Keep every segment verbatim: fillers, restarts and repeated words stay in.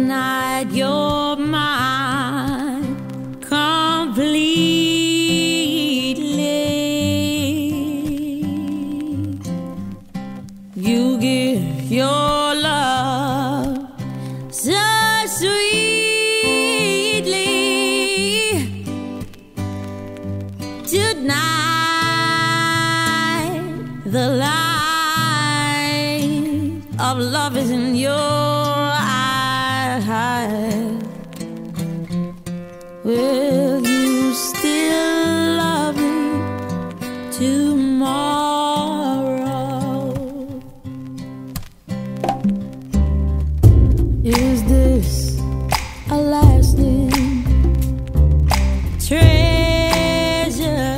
tonight you're mine completely. You give your love so sweetly. Tonight the light of love is in your eyes. Will you still love me tomorrow? Is this a lasting treasure,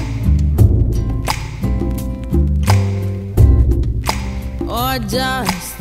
or just